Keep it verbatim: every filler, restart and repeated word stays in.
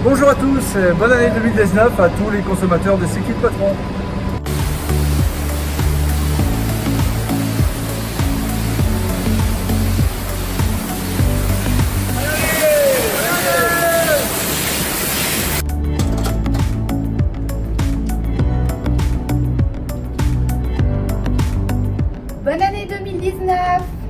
Bonjour à tous, et bonne année deux mille dix-neuf à tous les consommateurs de Cyclic Patron. Bonne année deux mille dix-neuf!